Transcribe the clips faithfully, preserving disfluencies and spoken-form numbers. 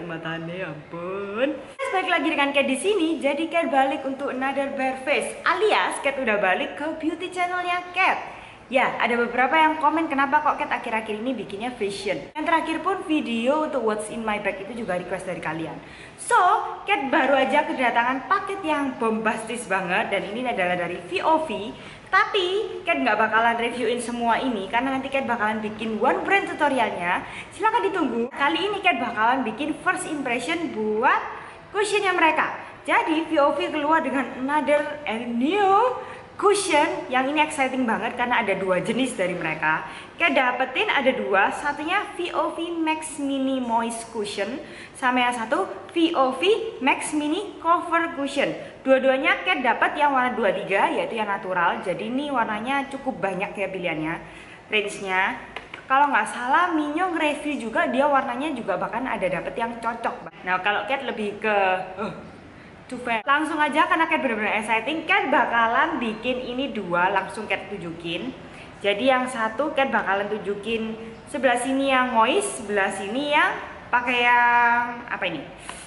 matanya, ya ampun. Balik lagi dengan Cat di sini. Jadi Cat balik untuk another bare face, alias Cat udah balik ke beauty channelnya Cat. Ya, ada beberapa yang komen kenapa kok Cat akhir-akhir ini bikinnya fashion. Yang terakhir pun video untuk what's in my bag itu juga request dari kalian. So, Cat baru aja kedatangan paket yang bombastis banget, dan ini adalah dari V O V. Tapi Cat nggak bakalan reviewin semua ini karena nanti Cat bakalan bikin one brand tutorialnya. Silahkan ditunggu. Kali ini Cat bakalan bikin first impression buat cushionnya mereka. Jadi V O V keluar dengan another and new cushion yang ini exciting banget karena ada dua jenis dari mereka. Kayak dapetin ada dua, satunya V O V Max Mini Moist Cushion sama yang satu V O V Max Mini Cover Cushion. Dua-duanya Cat dapat yang warna dua puluh tiga, yaitu yang natural. Jadi ini warnanya cukup banyak ya pilihannya, range-nya. Kalau nggak salah Minyo nge-review juga, dia warnanya juga bahkan ada dapet yang cocok. Nah kalau Cat lebih ke uh, langsung aja karena Cat bener-bener exciting. Cat bakalan bikin ini dua, langsung Cat tunjukin. Jadi yang satu Cat bakalan tunjukin sebelah sini yang moist, sebelah sini yang pakai yang apa ini?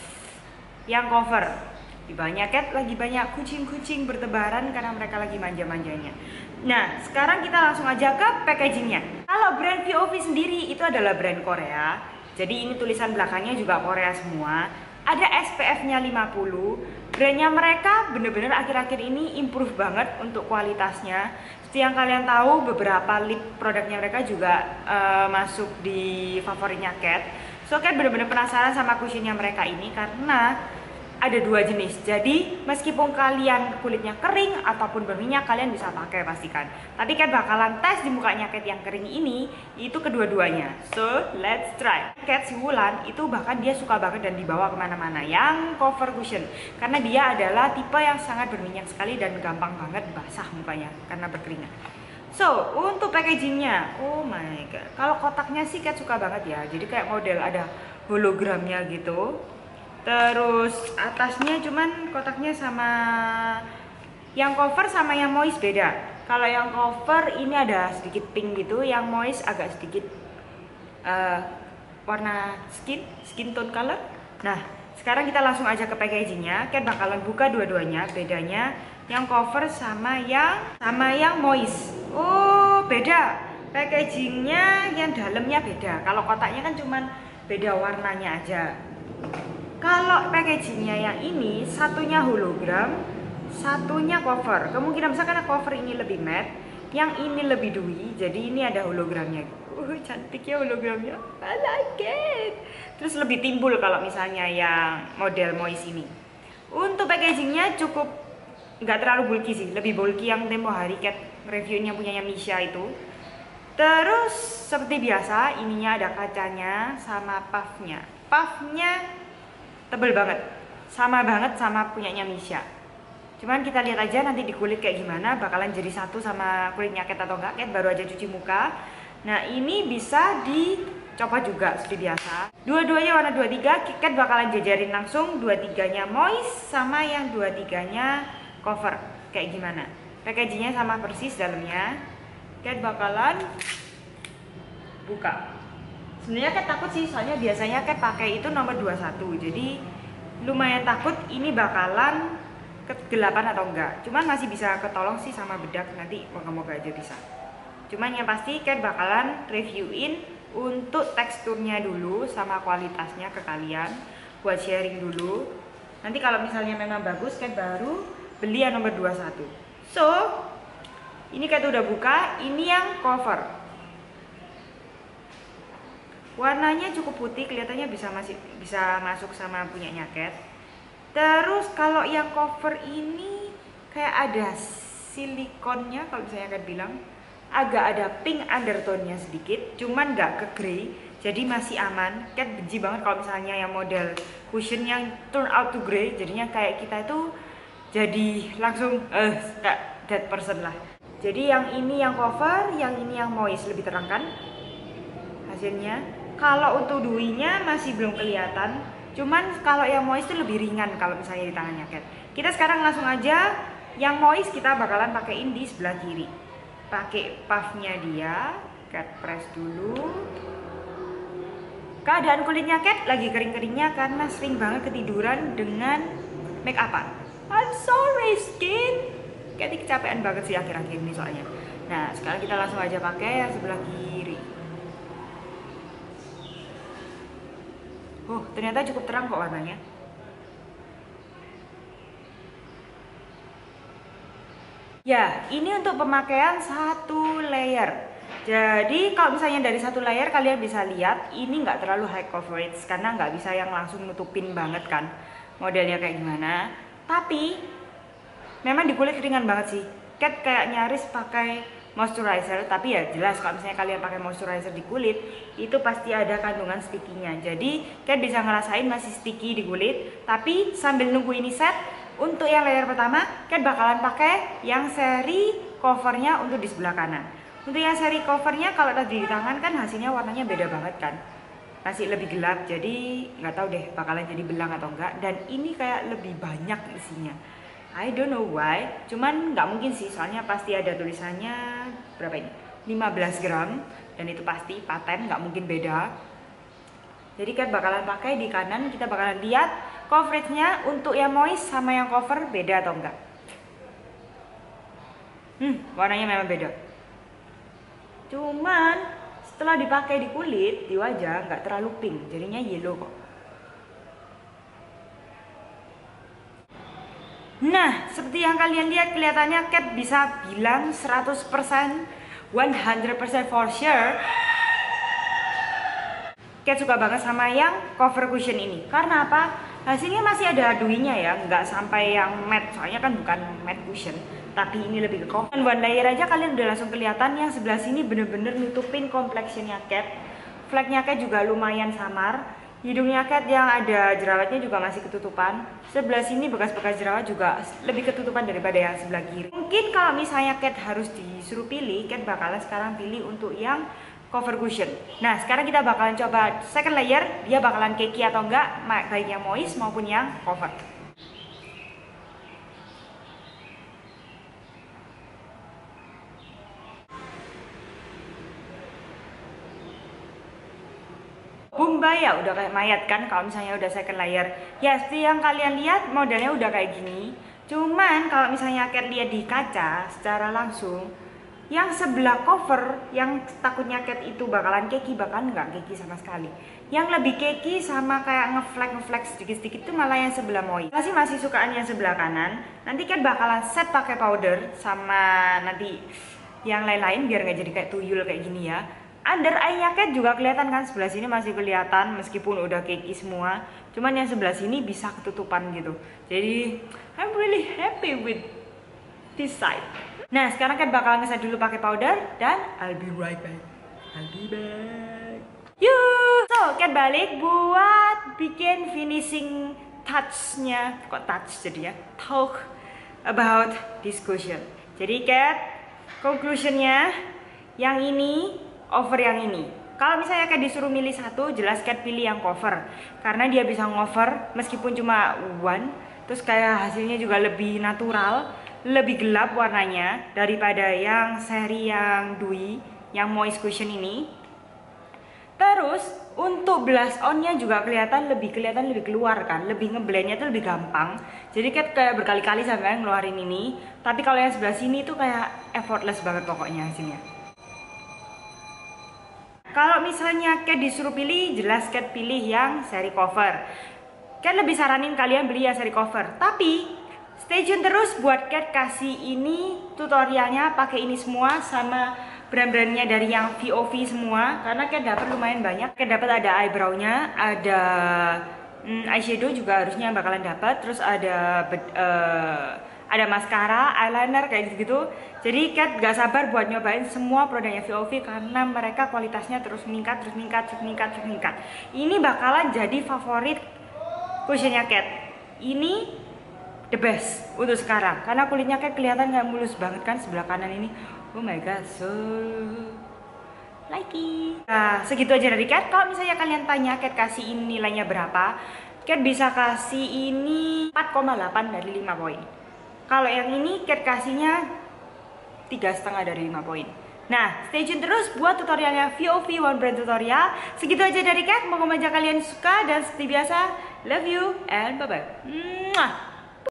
Yang cover. Di banyak Cat lagi banyak kucing-kucing bertebaran karena mereka lagi manja-manjanya. Nah, sekarang kita langsung aja ke packagingnya. Kalau brand V O V sendiri itu adalah brand Korea. Jadi ini tulisan belakangnya juga Korea semua. Ada S P F-nya lima puluh. Brandnya mereka bener-bener akhir-akhir ini improve banget untuk kualitasnya. Seperti yang kalian tahu, beberapa lip produknya mereka juga uh, masuk di favoritnya Cat. So Cat bener-bener penasaran sama cushionnya mereka ini karena ada dua jenis. Jadi meskipun kalian kulitnya kering ataupun berminyak, kalian bisa pakai pastikan. Tapi Cat bakalan tes di mukanya Cat yang kering ini, itu kedua-duanya. So let's try. Cat si Wulan itu bahkan dia suka banget dan dibawa kemana-mana yang cover cushion, karena dia adalah tipe yang sangat berminyak sekali dan gampang banget basah mukanya karena berkeringat. So untuk packagingnya, oh my god, kalau kotaknya sih Cat suka banget ya. Jadi kayak model ada hologramnya gitu. Terus atasnya cuman kotaknya sama yang cover sama yang moist beda. Kalau yang cover ini ada sedikit pink gitu, yang moist agak sedikit uh, warna skin, skin tone color. Nah, sekarang kita langsung aja ke packagingnya. Cat bakalan buka dua-duanya, bedanya yang cover sama yang sama yang moist. Oh, beda. Packagingnya yang dalamnya beda. Kalau kotaknya kan cuman beda warnanya aja. Kalau packagingnya yang ini, satunya hologram, satunya cover. Kemungkinan besar karena cover ini lebih matte, yang ini lebih dewy. Jadi ini ada hologramnya. Uh, cantik ya hologramnya. I like it. Terus lebih timbul kalau misalnya yang model moist ini. Untuk packagingnya cukup nggak terlalu bulky sih, lebih bulky yang tempo hari Cat reviewnya punyanya Misha itu. Terus seperti biasa, ininya ada kacanya sama puffnya. Puffnya tebel banget, sama banget sama punyanya Misha. Cuman kita lihat aja nanti di kulit kayak gimana, bakalan jadi satu sama kulitnya Cat atau enggak. Cat baru aja cuci muka. Nah ini bisa dicopot juga seperti biasa. Dua-duanya warna dua puluh tiga, Cat bakalan jajarin langsung dua puluh tiganya moist sama yang dua puluh tiganya cover. Kayak gimana? Packagingnya sama persis dalamnya. Cat bakalan buka. Sebenarnya Cat takut sih, soalnya biasanya Cat pakai itu nomor dua puluh satu. Jadi lumayan takut ini bakalan kegelapan atau enggak. Cuman masih bisa ketolong sih sama bedak, nanti moga-moga aja bisa. Cuman yang pasti Cat bakalan reviewin untuk teksturnya dulu sama kualitasnya ke kalian buat sharing dulu. Nanti kalau misalnya memang bagus, Cat baru beli yang nomor dua puluh satu. So, ini Cat udah buka, ini yang cover. Warnanya cukup putih, kelihatannya bisa masih bisa masuk sama punyanya Cat. Terus kalau yang cover ini kayak ada silikonnya, kalau misalnya Cat bilang agak ada pink undertone-nya sedikit, cuman nggak ke grey, jadi masih aman. Cat benci banget kalau misalnya yang model cushion yang turn out to grey, jadinya kayak kita itu jadi langsung eh kayak dead person lah. Jadi yang ini yang cover, yang ini yang moist, lebih terang kan hasilnya. Kalau untuk dewy-nya masih belum kelihatan, cuman kalau yang moist itu lebih ringan kalau misalnya di tangannya Cat. Kita sekarang langsung aja yang moist kita bakalan pakein di sebelah kiri. Pakai puffnya dia, Cat press dulu. Keadaan kulitnya Cat lagi kering-keringnya karena sering banget ketiduran dengan make upan. I'm sorry skin. Cat kecapean banget sih akhir-akhir ini soalnya. Nah, sekarang kita langsung aja pakai yang sebelah kiri. Oh, ternyata cukup terang kok warnanya. Ya, ini untuk pemakaian satu layer. Jadi kalau misalnya dari satu layer kalian bisa lihat ini nggak terlalu high coverage karena nggak bisa yang langsung nutupin banget kan modelnya kayak gimana. Tapi memang di kulit ringan banget sih. Cat kayak nyaris pakai moisturizer, tapi ya jelas kalau misalnya kalian pakai moisturizer di kulit itu pasti ada kandungan stickinya. Jadi Cat bisa ngerasain masih sticky di kulit, tapi sambil nunggu ini set, untuk yang layer pertama Cat bakalan pakai yang seri covernya untuk di sebelah kanan. Untuk yang seri covernya kalau tadi di tangan kan hasilnya warnanya beda banget kan, masih lebih gelap, jadi nggak tahu deh bakalan jadi belang atau enggak. Dan ini kayak lebih banyak isinya, I don't know why, cuman nggak mungkin sih soalnya pasti ada tulisannya berapa ini, lima belas gram, dan itu pasti paten, nggak mungkin beda. Jadi kan bakalan pakai di kanan, kita bakalan lihat coveragenya untuk yang moist sama yang cover beda atau enggak. Hmm, warnanya memang beda. Cuman setelah dipakai di kulit, di wajah nggak terlalu pink, jadinya yellow kok. Nah, seperti yang kalian lihat kelihatannya Cat bisa bilang seratus persen, seratus persen for sure Cat suka banget sama yang cover cushion ini. Karena apa? Hasilnya masih ada dewinya ya, nggak sampai yang matte, soalnya kan bukan matte cushion, tapi ini lebih ke cover. Dan one layer aja kalian udah langsung kelihatan yang sebelah sini bener-bener nutupin complexionnya Cat. Flagnya Cat juga lumayan samar. Hidungnya Cat yang ada jerawatnya juga masih ketutupan. Sebelah sini bekas-bekas jerawat juga lebih ketutupan daripada yang sebelah kiri. Mungkin kalau misalnya Cat harus disuruh pilih, Cat bakalan sekarang pilih untuk yang cover cushion. Nah, sekarang kita bakalan coba second layer, dia bakalan cakey atau enggak, baik yang moist maupun yang cover. Boomba ya udah kayak mayat kan kalau misalnya udah second layer. Ya, seperti yang kalian lihat modelnya udah kayak gini. Cuman kalau misalnya Cat lihat di kaca secara langsung, yang sebelah cover yang takutnya Cat itu bakalan cakey, bakalan nggak cakey sama sekali. Yang lebih cakey sama kayak ngeflag ngeflag sedikit-sedikit itu malah yang sebelah moist. Masih masih sukaan yang sebelah kanan. Nanti Cat bakalan set pakai powder sama nanti yang lain-lain biar nggak jadi kayak tuyul kayak gini ya. Under eye-nya Cat juga kelihatan kan, sebelah sini masih kelihatan meskipun udah cakey semua. Cuman yang sebelah sini bisa ketutupan gitu. Jadi I'm really happy with this side. Nah, sekarang Cat bakalan ngeset dulu pakai powder dan I'll be right back. I'll be back. Yuk. So, Cat balik buat bikin finishing touch-nya. Kok touch jadi ya? Talk about discussion. Jadi Cat, conclusion-nya yang ini over yang ini. Kalau misalnya Cat disuruh milih satu, jelas Cat pilih yang cover. Karena dia bisa ngover meskipun cuma one, terus kayak hasilnya juga lebih natural, lebih gelap warnanya daripada yang seri yang dewy, yang moist cushion ini. Terus untuk blush onnya juga kelihatan lebih kelihatan lebih keluar kan, lebih ngeblendnya tuh lebih gampang. Jadi Cat kayak berkali-kali sampai ngeluarin ini. Tapi kalau yang sebelah sini tuh kayak effortless banget pokoknya hasilnya. Kalau misalnya Cat disuruh pilih, jelas Cat pilih yang seri cover. Cat lebih saranin kalian beli yang seri cover. Tapi stay tune terus buat Cat kasih ini tutorialnya pakai ini semua sama brand-brandnya dari yang V O V semua, karena Cat dapat lumayan banyak. Cat dapat ada eyebrow-nya, ada hmm, eyeshadow juga harusnya bakalan dapat, terus ada uh, ada maskara, eyeliner kayak gitu-gitu. Jadi Cat gak sabar buat nyobain semua produknya V O V karena mereka kualitasnya terus meningkat, terus meningkat, terus meningkat, terus meningkat. Ini bakalan jadi favorit cushionnya Cat. Ini the best untuk sekarang karena kulitnya Cat kelihatan nggak mulus banget kan sebelah kanan ini. Oh my god, so like it. Nah, segitu aja dari Cat. Kalau misalnya kalian tanya Cat kasih ini nilainya berapa, Cat bisa kasih ini empat koma delapan dari lima poin. Kalau yang ini Cat kasihnya tiga setengah dari lima poin. Nah, stay tune terus buat tutorialnya V O V One Brand Tutorial. Segitu aja dari Cat, moga aja kalian suka dan seperti biasa, love you and bye-bye.